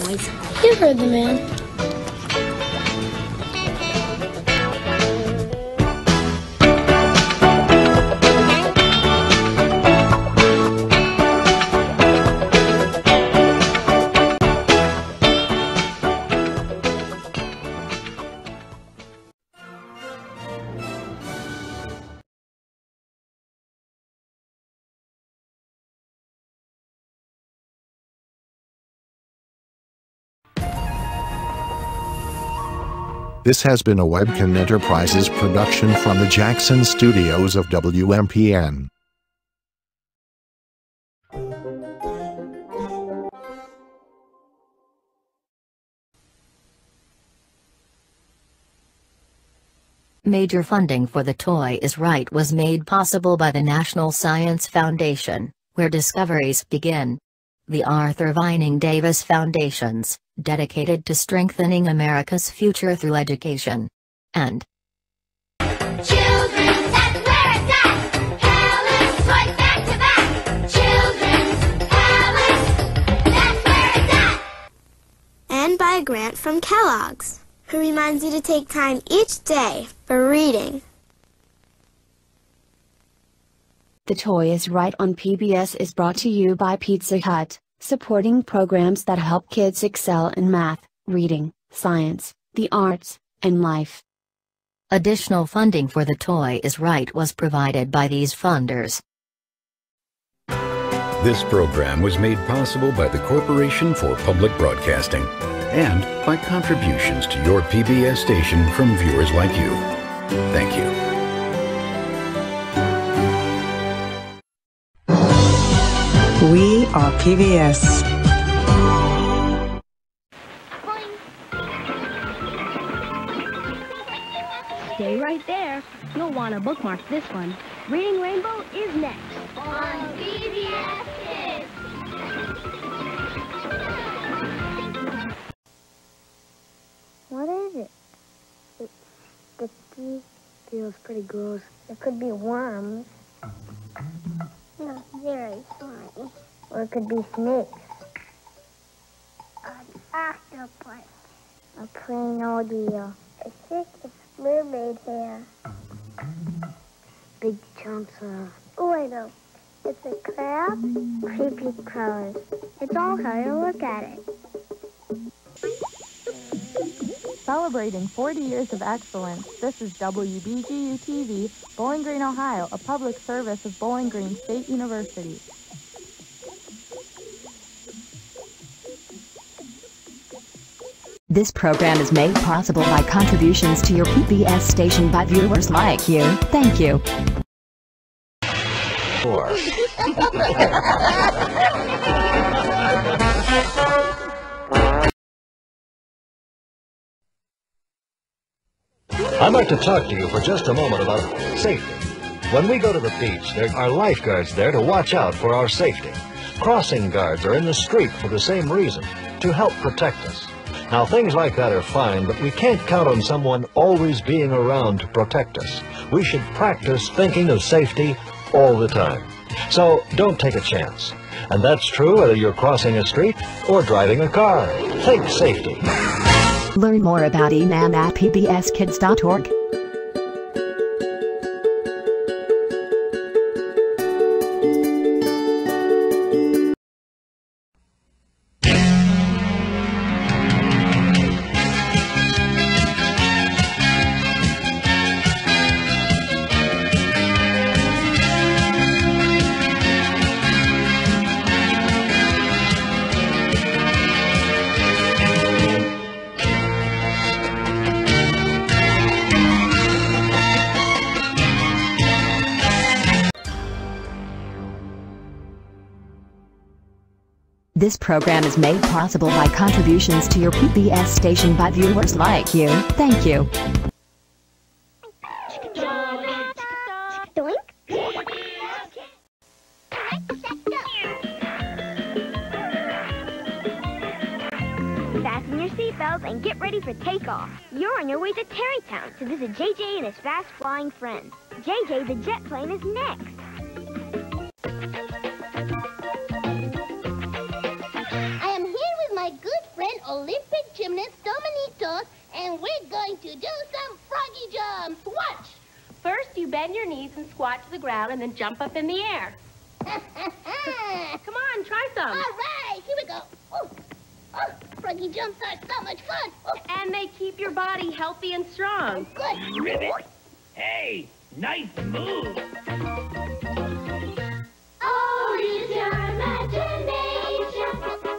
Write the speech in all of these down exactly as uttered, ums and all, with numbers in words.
noise. You heard the man. This has been a Webkin Enterprises production from the Jackson Studios of W M P N. Major funding for The Toy Is Right was made possible by the National Science Foundation, where discoveries begin. The Arthur Vining Davis Foundations, dedicated to strengthening America's future through education. And Children's, that's where it's at. Helen's Toys back to back. Children's, Helen's, that's where it's at. And by a grant from Kellogg's, who reminds you to take time each day for reading. The Toy Is Right on P B S is brought to you by Pizza Hut, supporting programs that help kids excel in math, reading, science, the arts, and life. Additional funding for The Toy Is Right was provided by these funders. This program was made possible by the Corporation for Public Broadcasting and by contributions to your P B S station from viewers like you. Thank you. We are P B S. Stay right there. You'll want to bookmark this one. Reading Rainbow is next. On P B S Kids. What is it? It's sticky. Feels pretty gross. It could be worms. No, very slimy. Or it could be snakes. An octopus. A plain old eel. I think it's mermaid hair. Big chunks of... Oh, I know. It's a crab. creepy crawlers. It's all how you look at it. Celebrating forty years of excellence, this is W B G U T V, Bowling Green, Ohio, a public service of Bowling Green State University. This program is made possible by contributions to your P B S station by viewers like you. Thank you. Four. I'd like to talk to you for just a moment about safety. When we go to the beach, there are lifeguards there to watch out for our safety. Crossing guards are in the street for the same reason, to help protect us. Now, things like that are fine, but we can't count on someone always being around to protect us. We should practice thinking of safety all the time. So, don't take a chance. And that's true whether you're crossing a street or driving a car. Think safety. Learn more about E M A M at P B S kids dot org. This program is made possible by contributions to your P B S station by viewers like you. Thank you. Fasten your seatbelts and get ready for takeoff. You're on your way to Terrytown to visit J J and his fast-flying friends. J J the jet plane is next. I am here with my good friend Olympic gymnasts Dominitos, and we're going to do some froggy jumps. Watch! First, you bend your knees and squat to the ground and then jump up in the air. Come on, try some. All right, here we go. Oh, oh, froggy jumps are so much fun. Oh. And they keep your body healthy and strong. Good. Ribbit. Hey, nice move. Oh, use your imagination.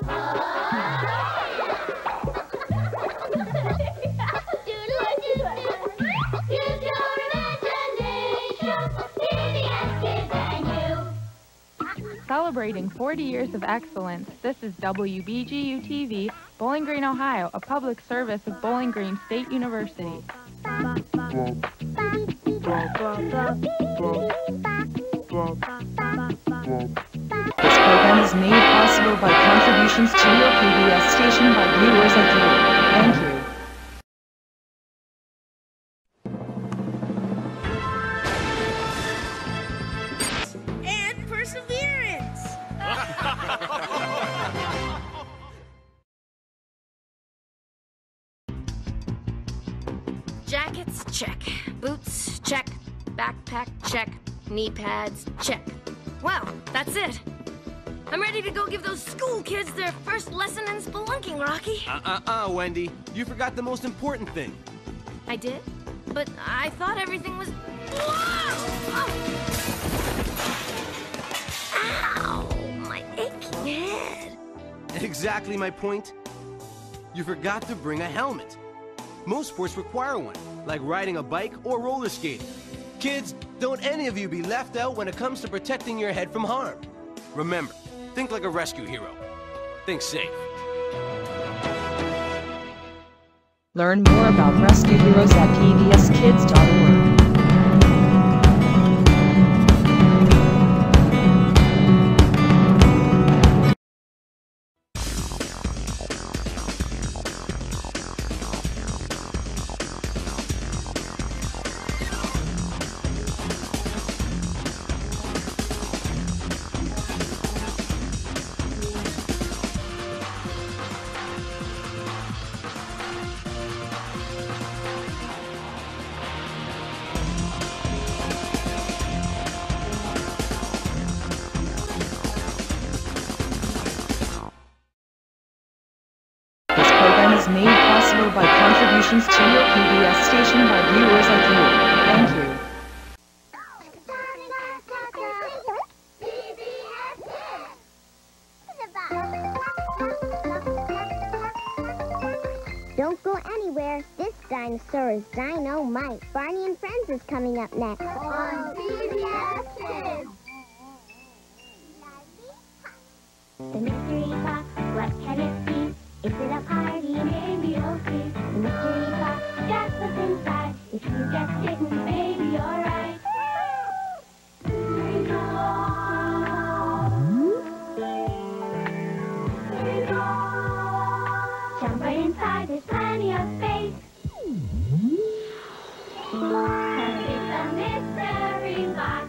Use your imagination. P B S Kids and you. Celebrating forty years of excellence, this is W B G U T V, Bowling Green, Ohio, a public service of Bowling Green State University. This program is made possible by contributions to your P B S station by viewers like you. Thank you. And perseverance. Jackets, check. Boots, check. Backpack, check. Knee pads, check. Well, that's it. I'm ready to go give those school kids their first lesson in spelunking, Rocky. Uh-uh-uh, Wendy. You forgot the most important thing. I did? But I thought everything was... Whoa! Oh. Ow! My aching head. Exactly my point. You forgot to bring a helmet. Most sports require one, like riding a bike or roller skating. Kids, don't any of you be left out when it comes to protecting your head from harm. Remember, think like a rescue hero. Think safe. Learn more about rescue heroes at P B S kids dot org. Is made possible by contributions to your P B S station by viewers like you. Thank you. Don't go anywhere. This dinosaur is Dynamite. Barney and Friends is coming up next. On P B S Kids. The mystery box, what can it be? Is it a party? Maybe you'll see. The mystery box, guess what's inside. If you guessed it, maybe you're right. Jump right inside, there's plenty of space. Cause it's a mystery box.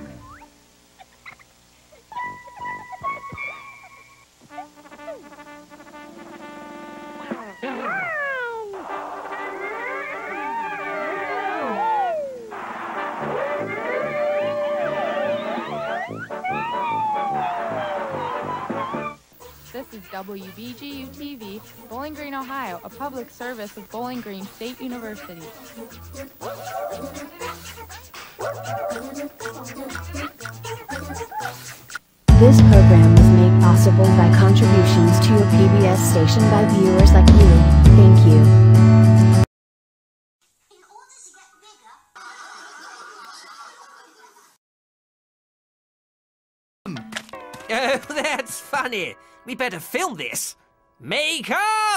This is W B G U T V, Bowling Green, Ohio, a public service of Bowling Green State University. This program was made possible by contributions to your P B S station by viewers like you. Thank you. Oh, that's funny. We better film this. Makeup!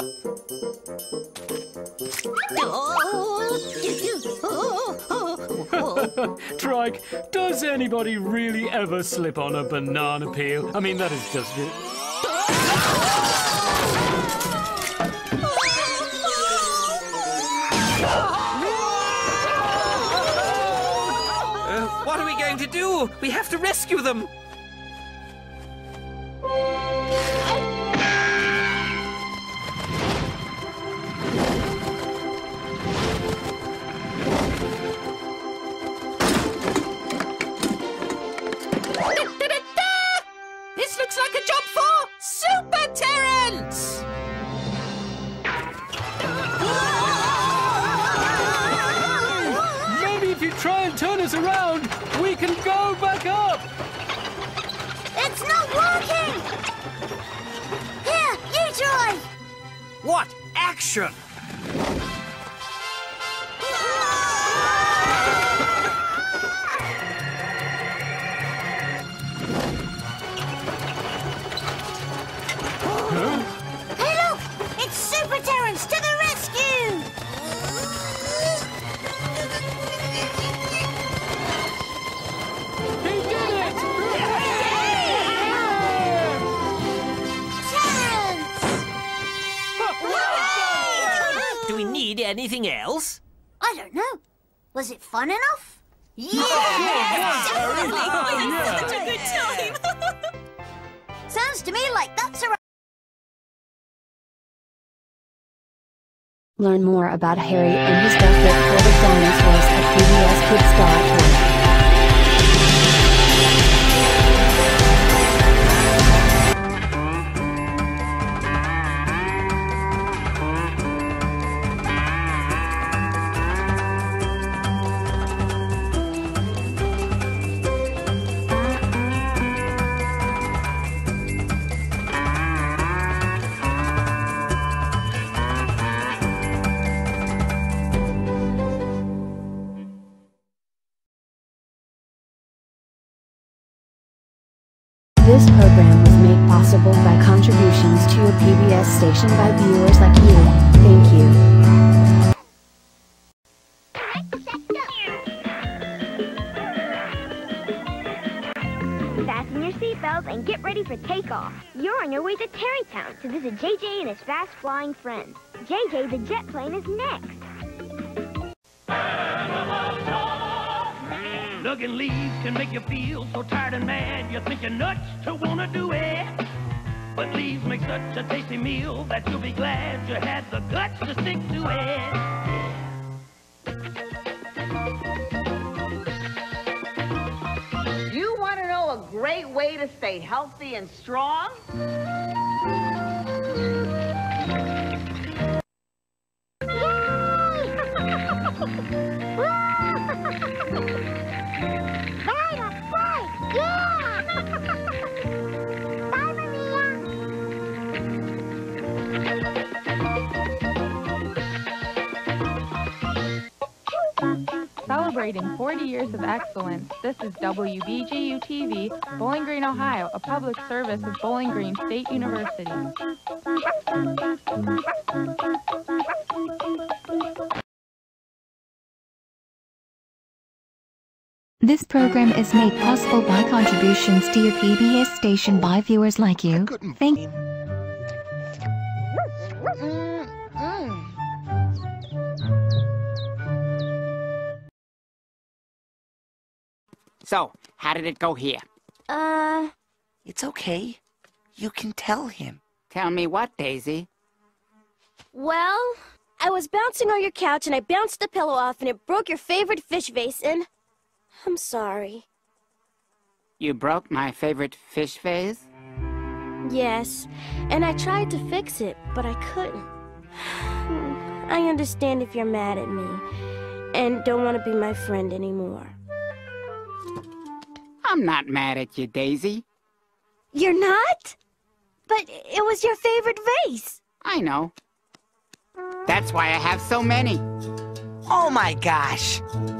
Trike, does anybody really ever slip on a banana peel? I mean, that is just it. Uh, what are we going to do? We have to rescue them. This looks like a job for Super Terrence! Maybe if you try and turn us around, we can go back up! It's not working! Here, you try! What? Action! Hey, look! It's Super Terrence to the rescue! He did it! Terrence! Do we need anything else? I don't know. Was it fun enough? Yeah! Definitely! Such a good time! Sounds to me like that's a... Learn more about Harry and his love for the dinosaurs at P B S kids dot org. This program was made possible by contributions to your P B S station by viewers like you. Thank you. Fasten your seatbelts and get ready for takeoff. You're on your way to Terrytown to visit J J and his fast-flying friends. J J the jet plane is next. Lugging leaves can make you feel so tired and mad you think you're nuts to wanna do it. But leaves make such a tasty meal that you'll be glad you had the guts to stick to it. You want to know a great way to stay healthy and strong? Celebrating forty years of excellence, this is W B G U T V, Bowling Green, Ohio, a public service of Bowling Green State University. This program is made possible by contributions to your P B S station by viewers like you. Thank you. So, how did it go here? Uh... It's okay. You can tell him. Tell me what, Daisy? Well, I was bouncing on your couch and I bounced the pillow off and it broke your favorite fish vase and... I'm sorry. You broke my favorite fish vase? Yes, and I tried to fix it, but I couldn't. I understand if you're mad at me and don't want to be my friend anymore. I'm not mad at you, Daisy. You're not? But it was your favorite vase. I know. That's why I have so many. Oh my gosh!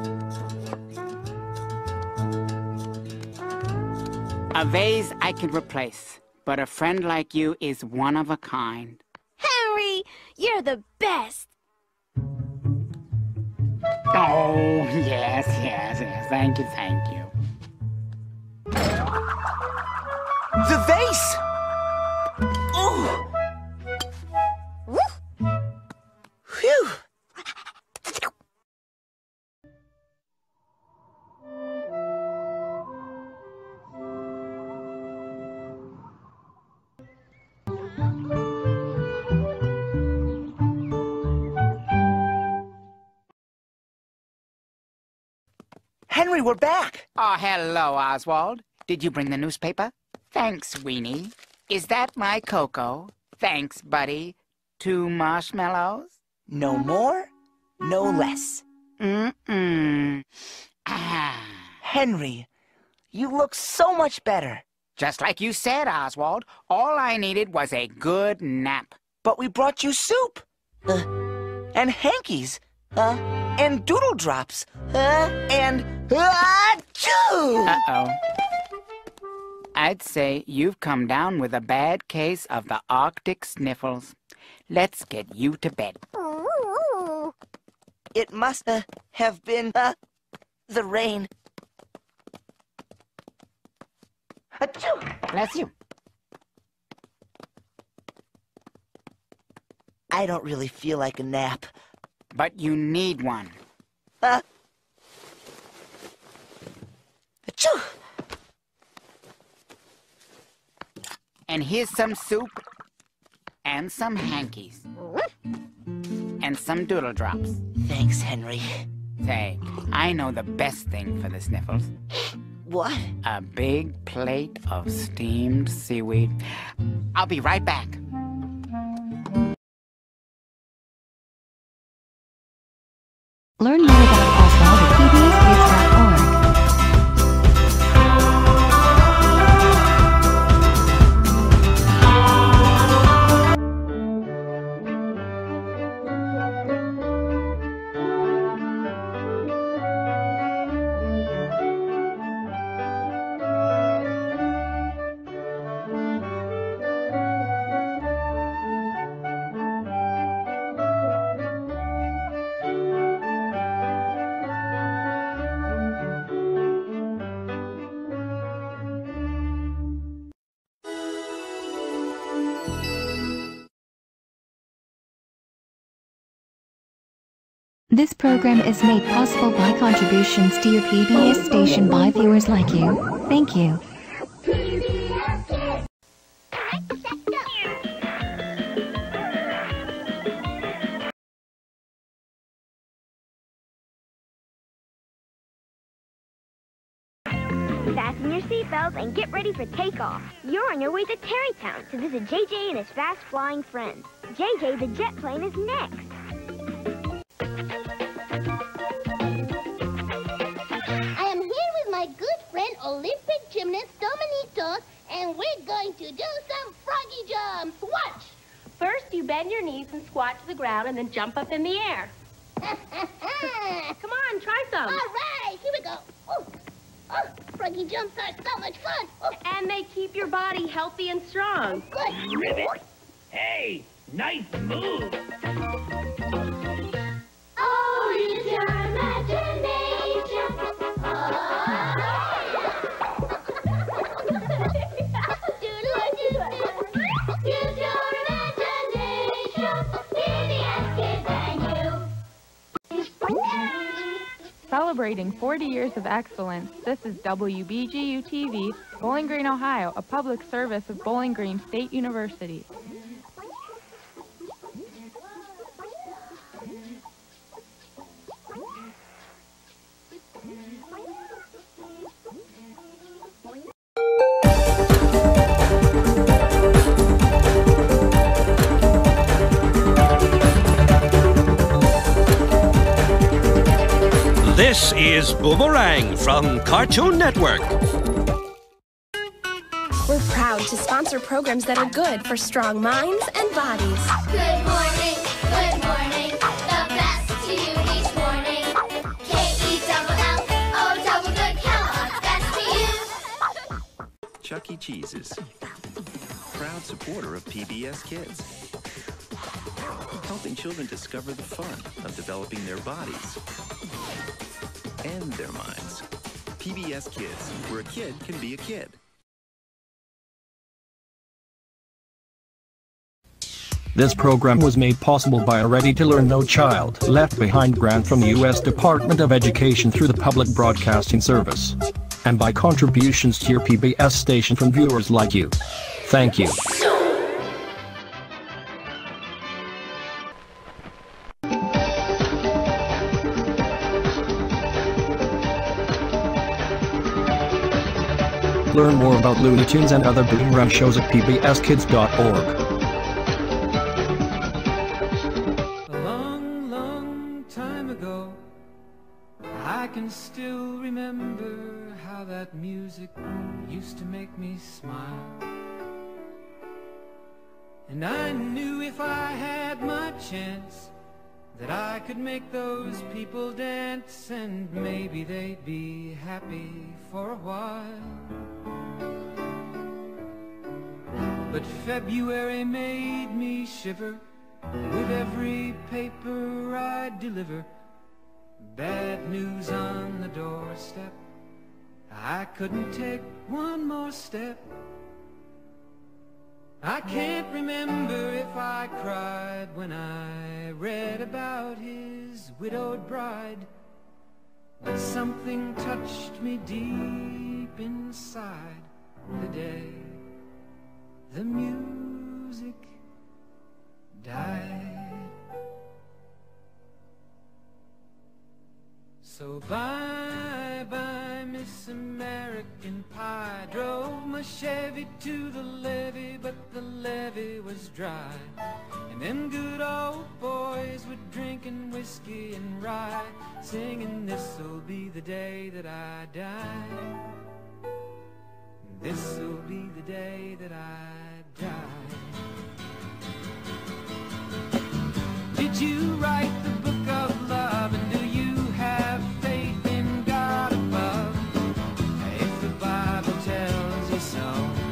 A vase I can replace, but a friend like you is one of a kind. Henry, you're the best. Oh, yes, yes, yes. Thank you, thank you. The vase! Oh! Phew! Henry, we're back! Oh, hello, Oswald. Did you bring the newspaper? Thanks, Weenie. Is that my cocoa? Thanks, buddy. Two marshmallows? No more, no less. Mm-mm. Ah. Henry, you look so much better. Just like you said, Oswald, all I needed was a good nap. But we brought you soup. Uh, and hankies. Uh, and doodle drops. Uh, and... Achoo! Uh-oh. I'd say you've come down with a bad case of the Arctic sniffles. Let's get you to bed. It must uh, have been uh, the rain. Achoo! Bless you. I don't really feel like a nap. But you need one. Uh. Achoo! And here's some soup. And some hankies. And some doodle drops. Thanks, Henry. Say, I know the best thing for the sniffles. What? A big plate of steamed seaweed. I'll be right back. Learn more about Oswald at P B S kids dot org. This program is made possible by contributions to your P B S station by viewers like you. Thank you. Fasten your seatbelts and get ready for takeoff. You're on your way to Terrytown to visit J J and his fast-flying friends. J J the jet plane is next. I am here with my good friend Olympic gymnast Dominitos, and we're going to do some froggy jumps. Watch! First, you bend your knees and squat to the ground and then jump up in the air. Come on, try some. All right, here we go. Oh, oh, froggy jumps are so much fun. Oh. And they keep your body healthy and strong. Good. Ribbit. Hey, nice move. Oh, use your imagination. Use your imagination. P B S Kids and you. Celebrating forty years of excellence, this is W B G U T V, Bowling Green, Ohio, a public service of Bowling Green State University. This is Boomerang from Cartoon Network. We're proud to sponsor programs that are good for strong minds and bodies. Good morning, good morning. The best to you each morning. K E double L, O double good Kellogg. Best to you. Chuck E. Cheese's. Proud supporter of P B S Kids. Helping children discover the fun of developing their bodies and their minds. P B S Kids, where a kid can be a kid. This program was made possible by a Ready to Learn No Child Left Behind grant from the U S Department of Education through the Public Broadcasting Service, and by contributions to your P B S station from viewers like you. Thank you. Learn more about Looney Tunes and other Boomerang shows at p b s kids dot org. A long, long time ago, I can still remember how that music used to make me smile. And I knew if I had my chance that I could make those people dance, and maybe they'd be happy for a while. But February made me shiver with every paper I deliver. Bad news on the doorstep, I couldn't take one more step. I can't remember if I cried when I read about his widowed bride, but something touched me deep inside the day the music died. So bye bye Miss American Pie. Drove my Chevy to the levee, but the levee was dry, and them good old boys were drinking whiskey and rye, singing this'll be the day that I die. This'll be the day that I die. Did you write the book of love, and do you have faith in God above? If the Bible tells you so.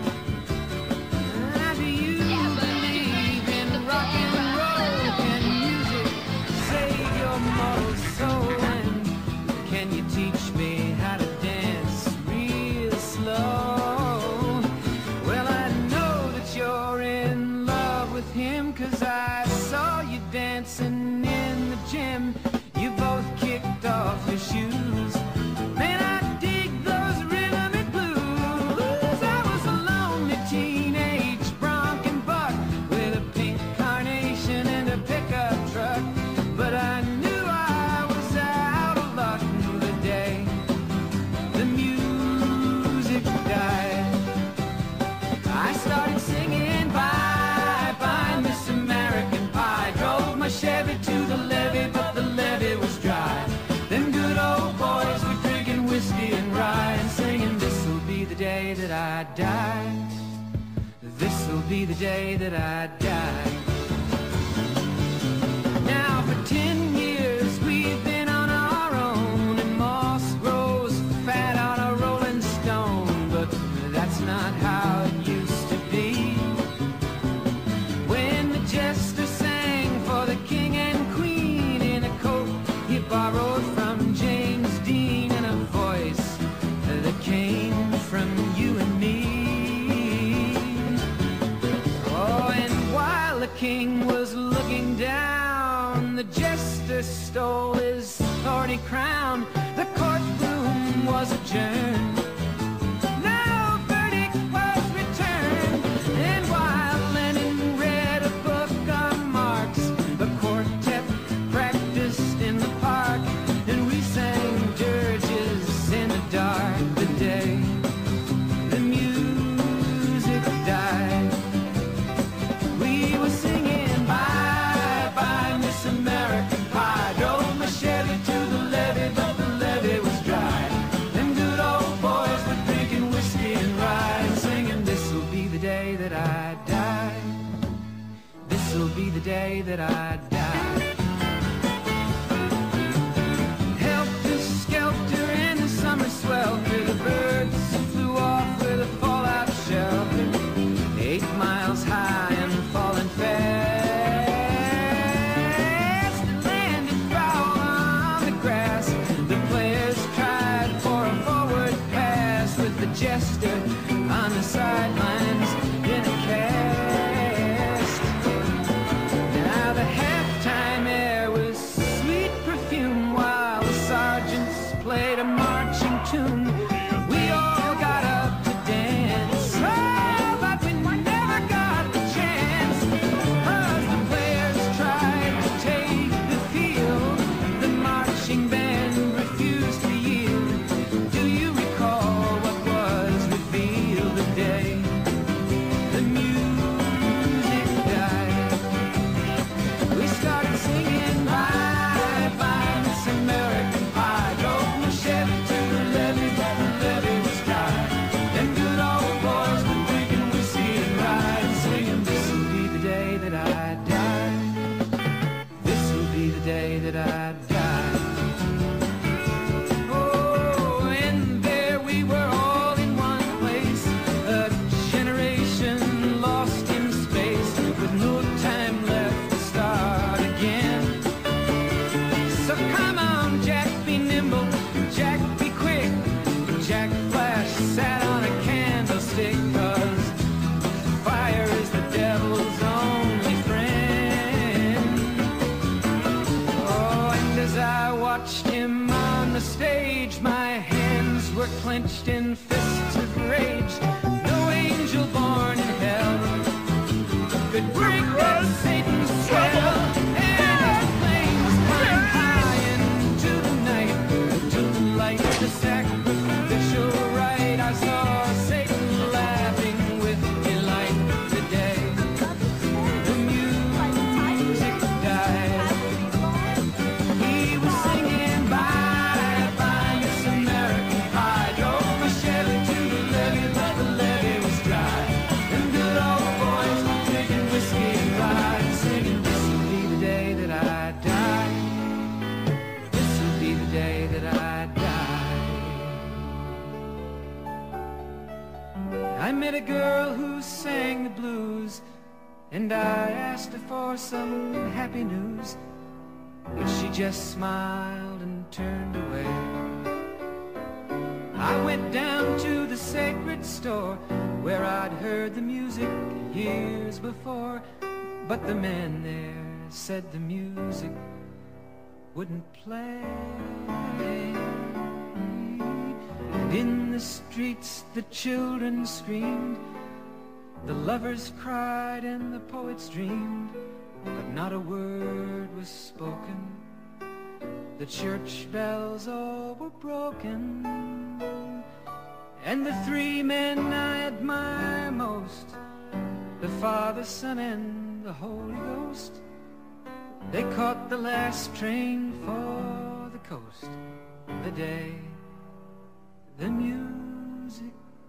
And do you believe in rock and roll? Can music save your mortal soul? And can you teach me how to dance real slow? Well, I know that you're in love with him, 'cause I saw you dancing in the gym. You both kicked off your shoes. Man, I dig those rhythmic blues. I was a lonely teenage bronc and buck with a pink carnation and a pickup truck, but I knew I was out of luck the day the music died. I started singing bye bye Miss American Pie. Drove my Chevy to the levee, but the levee was dry. Them good old boys were drinking whiskey and rye, and singing this'll be the day that I die. This'll be the day that I die. Now for ten years we've been on our own, and moss grows fat on a rolling stone, but that's not how it used to be. When the jester sang for the king and queen in a coat he borrowed from James Dean, and a voice that came from you and me. Oh, and while the king was looking down, the jester stole his thorny crown. The courtroom was adjourned. No verdict was returned. And while Lenin read a book on Marx, the quartet practiced in the park, and we sang dirges in the dark the day the music died. We were singing bye bye Miss American Pie. Drove my Chevy to the levee, but the levee was dry. Them good old boys were drinking whiskey and rye, and singing this'll be the day that I die. This'll be the day that I die. Helter skelter in the summer swelter, the birds flew off with a fallout shelter, eight miles high and falling fast. It landed foul on the grass. The players tried for a forward pass, with the jester on the sidelines in a cast. Now the half were clenched in fists of rage. No angel born in hell could break that Satan's spell. And his flames climbed high into the night to light the sacrificial rite. I saw Satan laughing with delight the day the music died. He was singing bye bye Miss American Pie. Drove my Chevy to the levee, but the levee was dry. And good old boys drinking whiskey and rye, singing, this'll be the day that I die. This'll be the day that I die. I met a girl who sang the blues, and I asked her for some happy news, but she just smiled and turned away. I went down to the sacred store where I'd heard the music years before, but the man there said the music wouldn't play. And in the streets the children screamed, the lovers cried and the poets dreamed, but not a word was spoken. The church bells all were broken, and the three men I admire most, the Father, Son, and the Holy Ghost, they caught the last train for the coast the day the music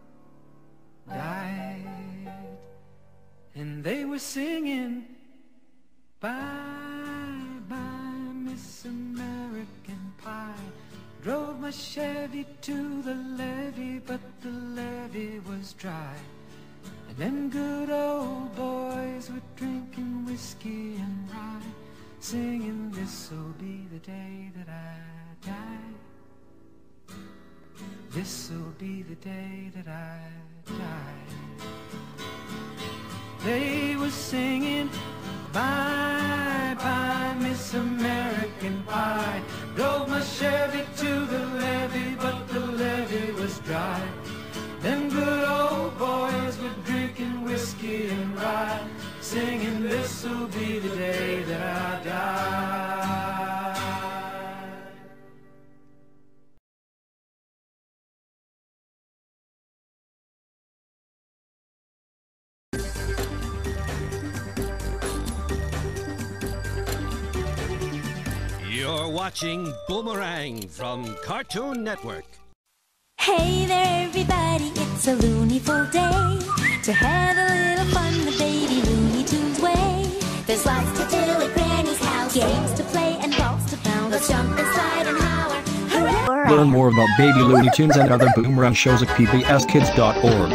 died. And they were singing bye bye Miss American Pie. Drove my Chevy to the levee, but the levee was dry. And them good old boys were drinking whiskey and rye, singing, this'll be the day that I die. This'll be the day that I die. They were singing bye bye Miss American Pie. Drove my Chevy to the levee, but the levee was dry. Them good old boys were drinking whiskey and rye, singing, this'll be the day that I die. You're watching Boomerang from Cartoon Network. Hey there everybody, it's a loonyful day to have a little fun the baby Looney Tunes way. There's lots to do at Granny's house, games to play and balls to bounce. Let's jump inside and holler, hooray! Learn more about Baby Looney Tunes and other Boomerang shows at P B S kids dot org.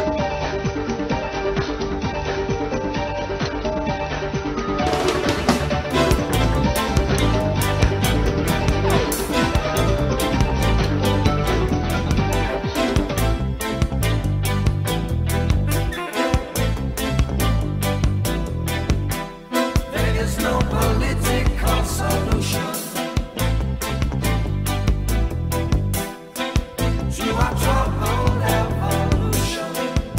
To our troubled evolution.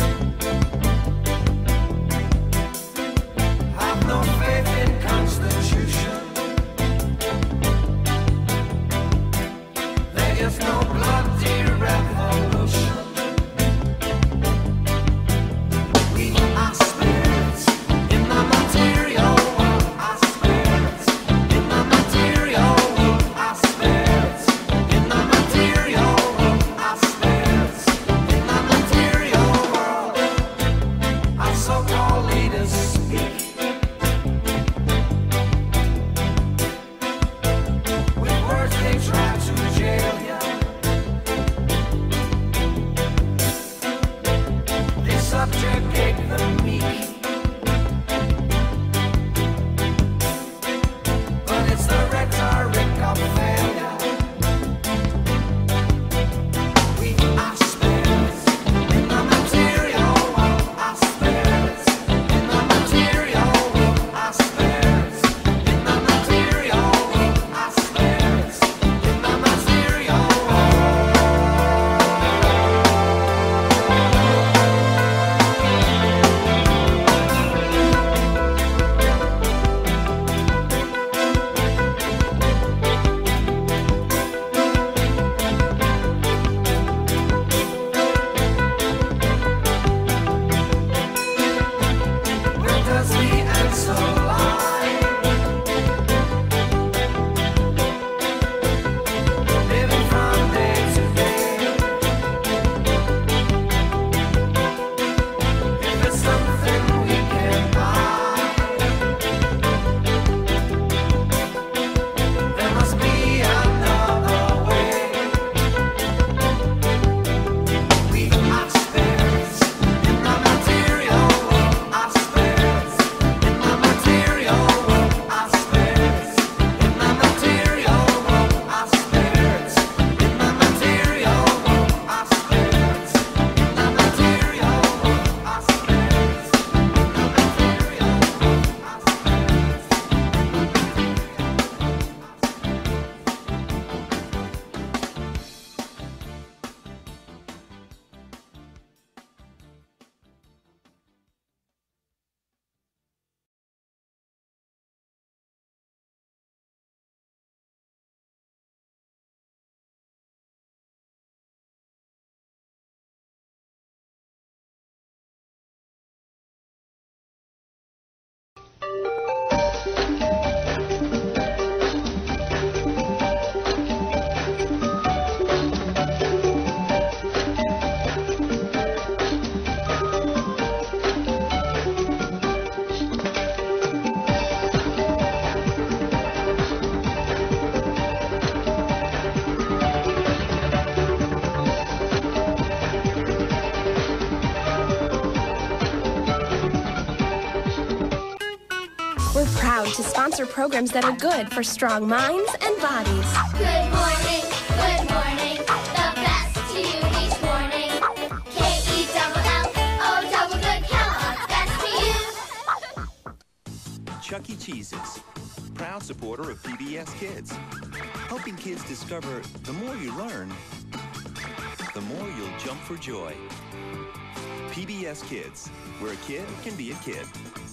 to sponsor programs that are good for strong minds and bodies. Good morning, good morning. The best to you each morning. K E double L O double good Kellogg's best to you. Chuck E. Cheese's, proud supporter of P B S Kids, helping kids discover the more you learn, the more you'll jump for joy. P B S Kids, where a kid can be a kid.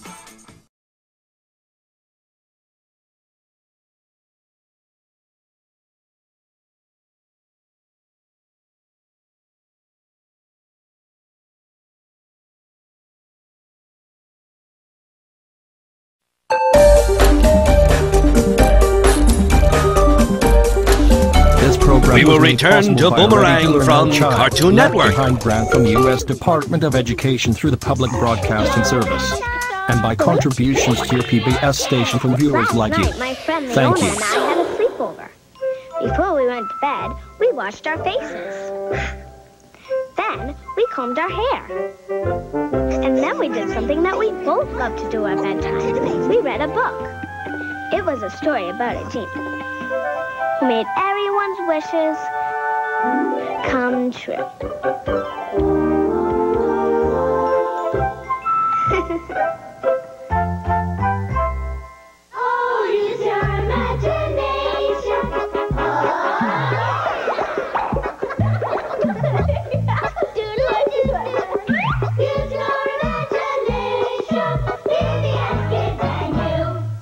We will return to Boomerang from Cartoon Network. Behind grant from the U S Department of Education through the Public Broadcasting Service. And by contributions to your P B S station from viewers like you. My friend Thank Leona you. and I had a sleepover. Before we went to bed, we washed our faces. Then we combed our hair. And then we did something that we both love to do at bedtime. We read a book. It was a story about a genie who made everyone's wishes come true. Oh, use your imagination. Oh. Use your imagination. P B S Kids and you.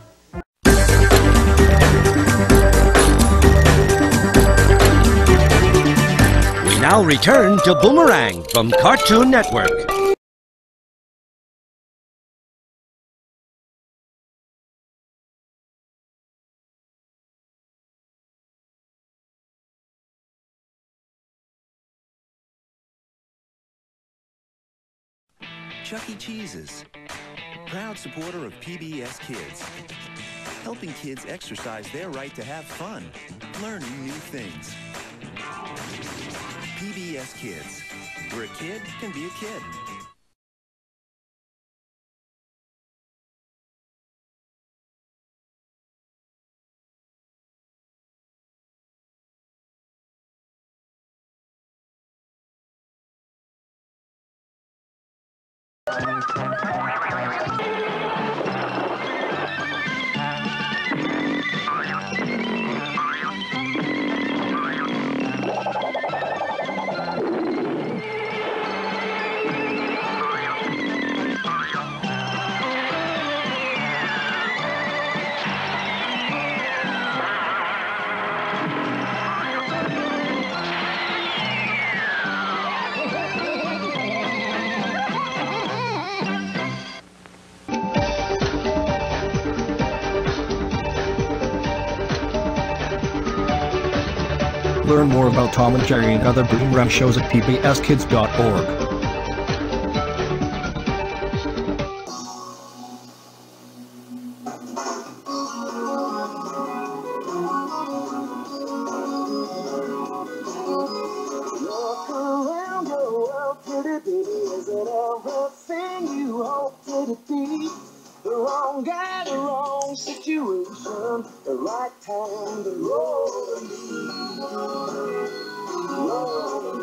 We now return to Boomerang from Cartoon Network. Chuck E. Cheese's, proud supporter of P B S Kids, helping kids exercise their right to have fun, learning new things. P B S Kids, where a kid can be a kid. Learn more about Tom and Jerry and other Boomerang shows at P B S kids dot org. Look around your world, pretty baby. Is it everything you hoped it to be? The wrong guy, the wrong situation, the right time to roll the beat. Roll the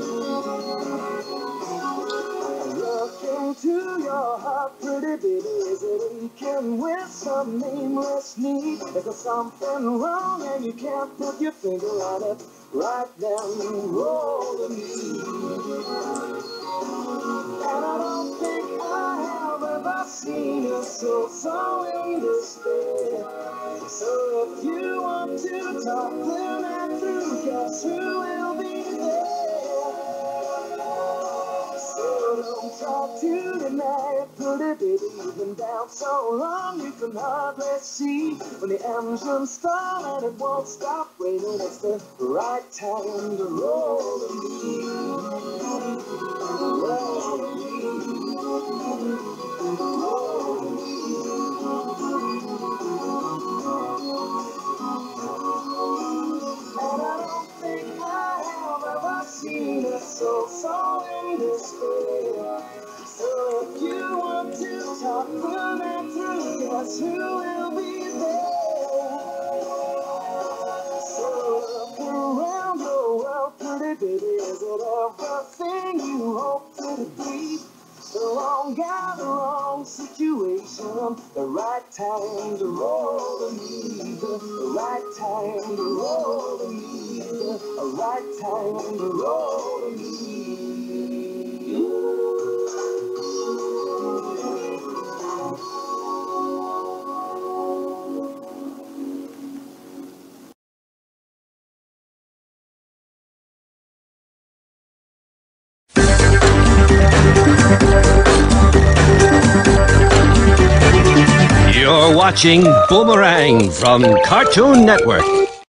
beat. Look into your heart, pretty baby. Is it aching with some nameless need? Is there something wrong and you can't put your finger on it? Right down the roll of me. And I don't think I have ever seen a soul so in despair. So if you want to talk them and through, guess who will be there? So don't talk to tonight, pretty baby. You've been down so long you can hardly see. When the engines start and it won't stop raining, it's the right time to roll the beat. Roll the beat. Roll the beat. And I don't think I have ever seen a soul so in despair. So if you want to talk them and through, guess who will be something you hope to be. The wrong guy, the wrong situation, the right time to roll the lead, the right time to roll the lead, the right time to roll the lead. You're watching Boomerang from Cartoon Network.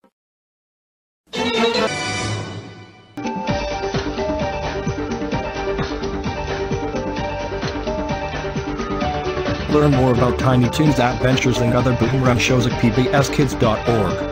Learn more about Tiny Toons adventures and other Boomerang shows at P B S kids dot org.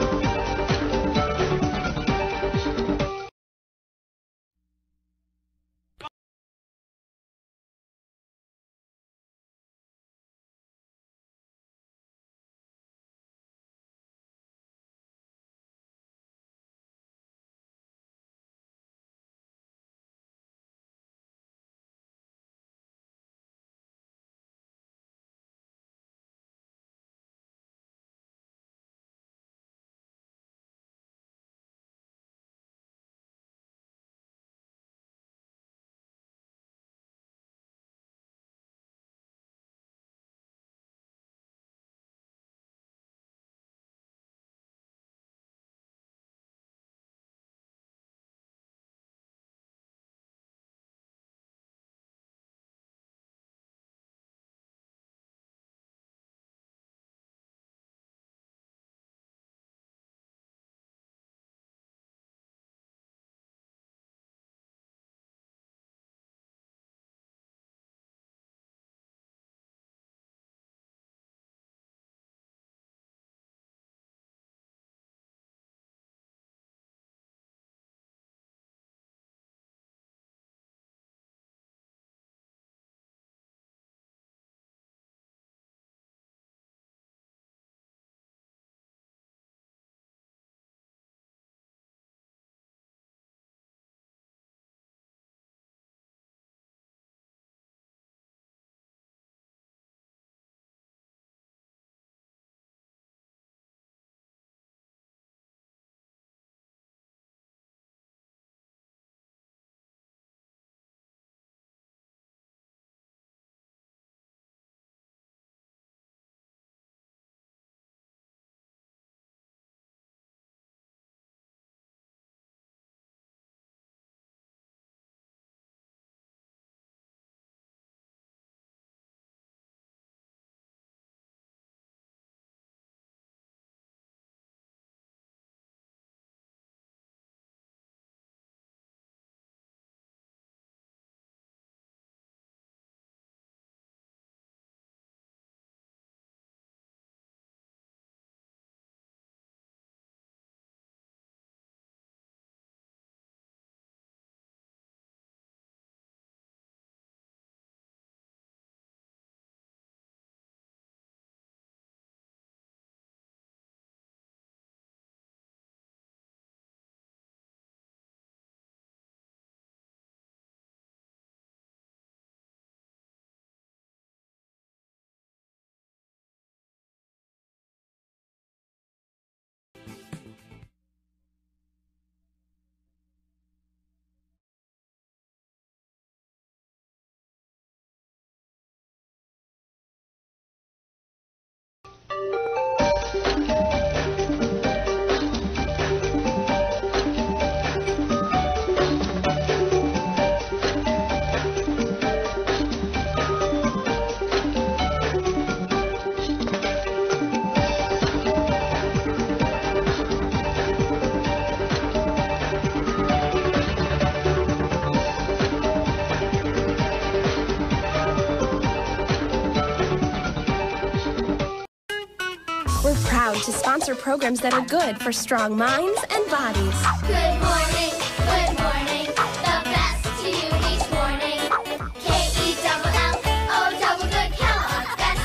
We're proud to sponsor programs that are good for strong minds and bodies. Good morning, good morning, the best to you each morning. K E double L, O double good Kellogg's, best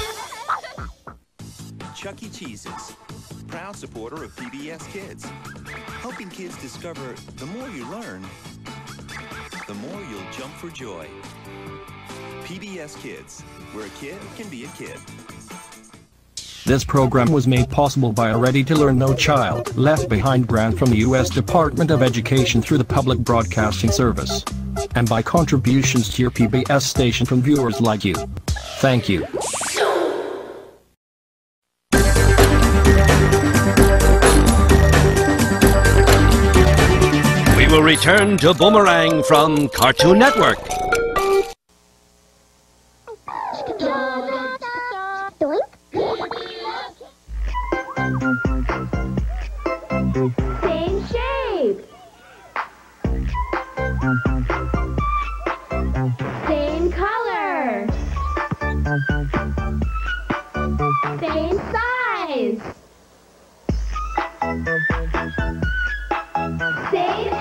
to you. Chuck E. Cheese's, proud supporter of P B S Kids, helping kids discover the more you learn, the more you'll jump for joy. P B S Kids, where a kid can be a kid. This program was made possible by a ready-to-learn No Child Left Behind grant from the U S Department of Education through the Public Broadcasting Service, and by contributions to your P B S station from viewers like you. Thank you. We will return to Boomerang from Cartoon Network. Same shape. Same color. Same size. Same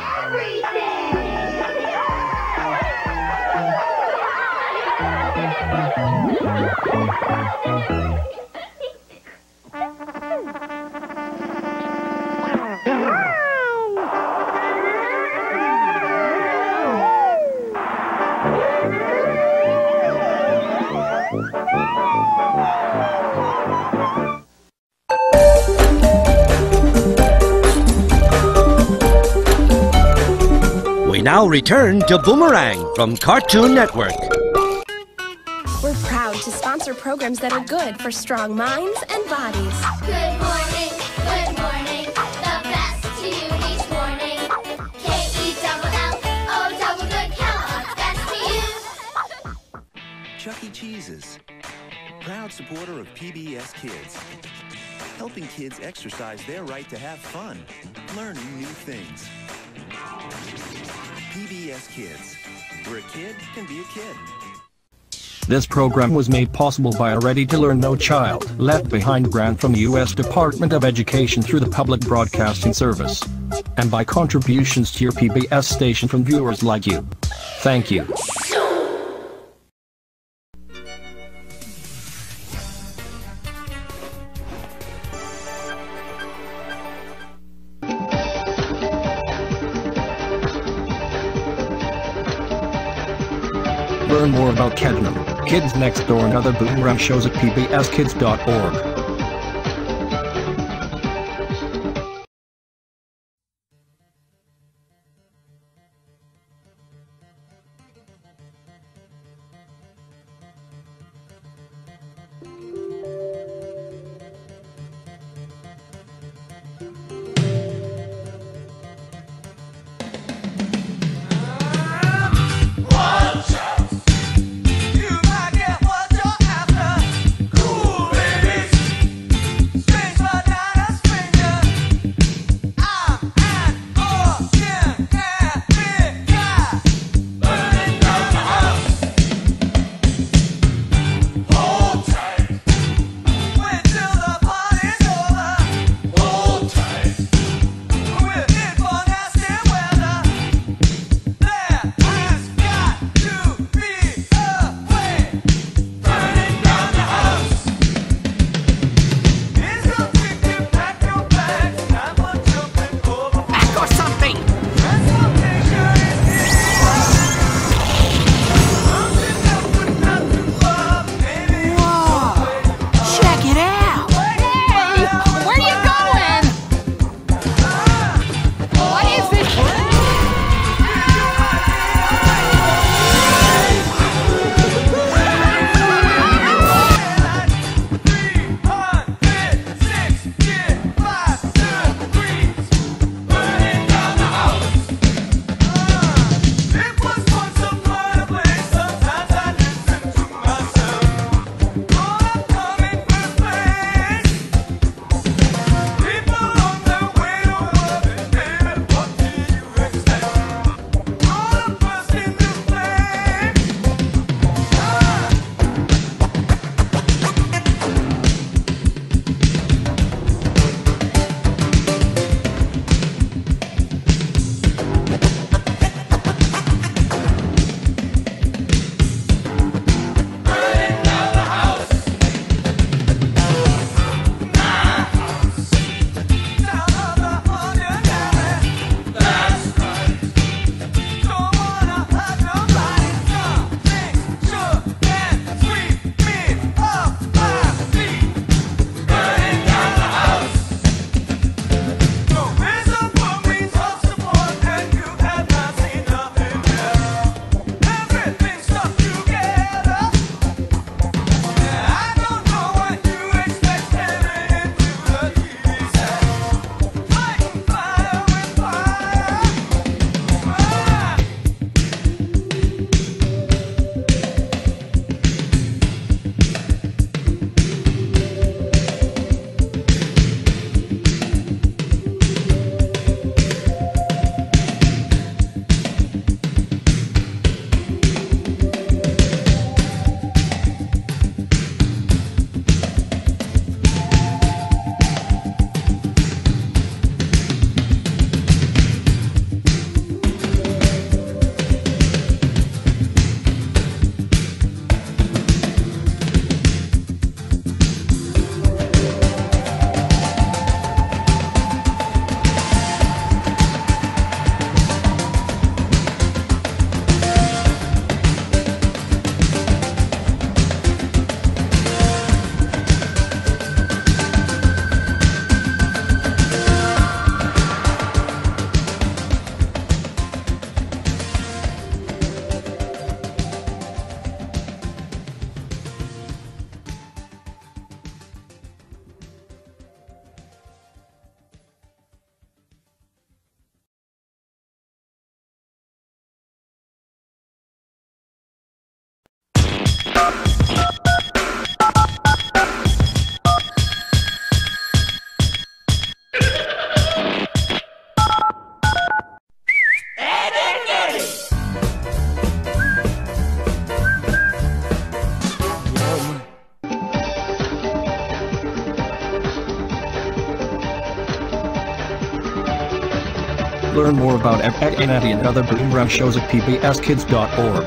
everything. We now return to Boomerang from Cartoon Network. We're proud to sponsor programs that are good for strong minds and bodies. Good morning, good morning. The best to you each morning. K E double L O double good Kellogg. Best to you. Chuck E. Cheese's, proud supporter of P B S Kids, helping kids exercise their right to have fun, learning new things. P B S Kids, where a kid can be a kid. This program was made possible by a ready-to-learn No Child Left Behind grant from the U S Department of Education through the Public Broadcasting Service, and by contributions to your P B S station from viewers like you. Thank you. Learn more about Kednum, Kids Next Door and other Boomerang shows at P B S kids dot org. You might get what you're after. Cool babies. Learn more about Ed, Ed and Eddie and other Boomerang shows at P B S kids dot org.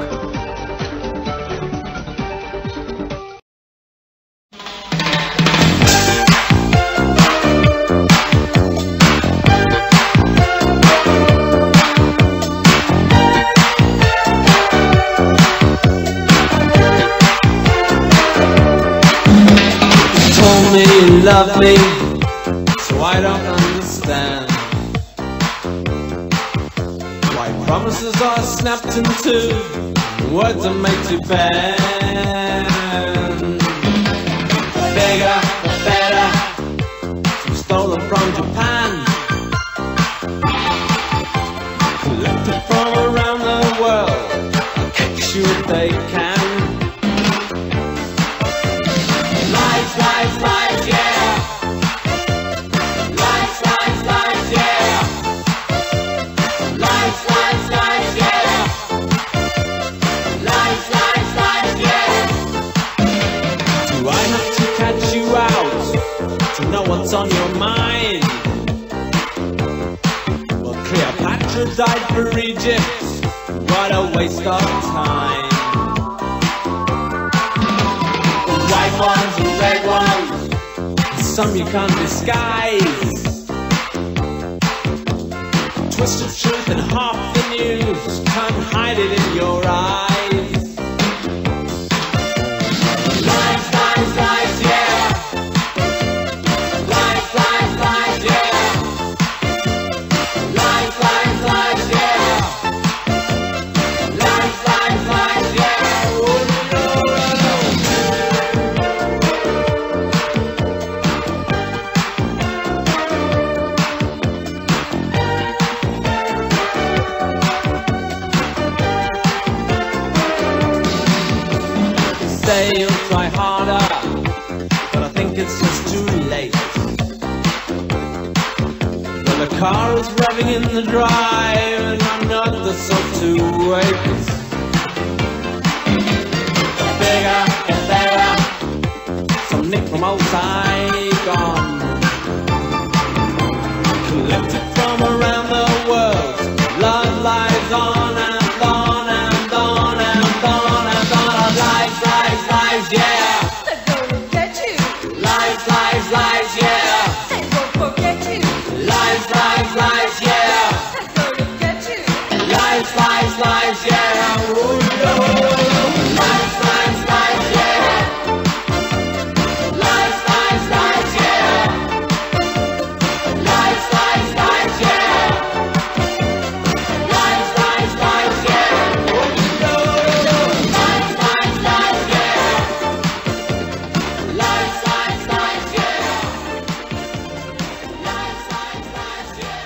Told me you love me, so I don't understand why promises are snapped in two, words are made to bend. Bigger, better, some stolen from Japan, collected from around the world, catch you if they can. Lies, lies, lies, yeah. Lies, lies, lies, yeah. Lies, lies, lies, yeah. Lies, lies, lies, yeah. Do I have to catch you out to know what's on your mind? Well, Cleopatra died for Egypt. What a waste of time. White ones and red ones, some you can't disguise. Twist of truth and half the news, can't hide it in your eyes. Lies, lies, lies, yeah. Lies, lies, lies, yeah. Lies, lies, lies, yeah. Lies, lies, lies, yeah. Oh, no, no, no. Say you'll try harder, but I think it's just too late. When the car is revving in the drive, and I'm not the sort to wait. Bigger, get better, some nick from old Saigon, collected from around the world. Love lies on and on and on and on and on. Lies, lies, lies, yeah. They're gonna get you. Lies, lies, lies, yeah. They won't forget you. Lies, lies, lies, yeah. They're gonna get you. Lies, lies, lies, yeah. Oh, no. Lies, lies, lies, yeah. Lies, lies, lies, yeah. Lies, lies, lies, yeah. Lies, lies, lies, yeah. Oh, no. Lies, lies, lies, yeah. Lies, lies, lies, yeah. Lies, lies, lies, yeah.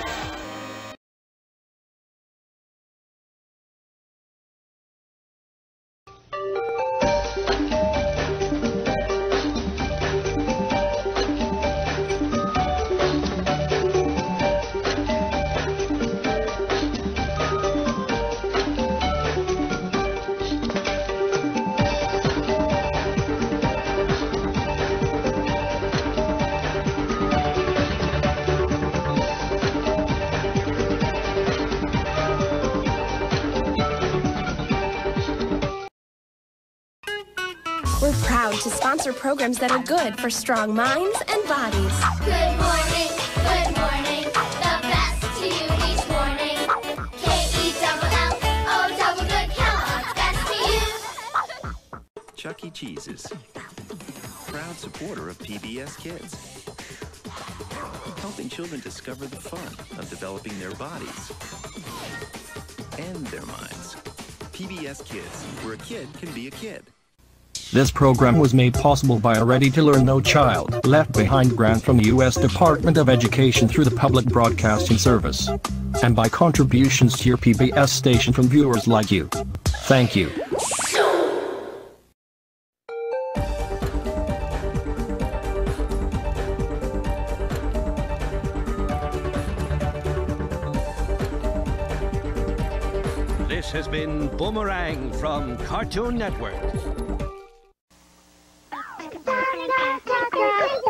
We're proud to sponsor programs that are good for strong minds and bodies. Good morning, good morning. The best to you each morning. K E double L O double good Kellogg's best to you. Chuck E. Cheese's. Proud supporter of P B S Kids. Helping children discover the fun of developing their bodies and their minds. P B S Kids, where a kid can be a kid. This program was made possible by a ready-to-learn No Child Left Behind grant from the U S Department of Education through the Public Broadcasting Service, and by contributions to your P B S station from viewers like you. Thank you. This has been Boomerang from Cartoon Network.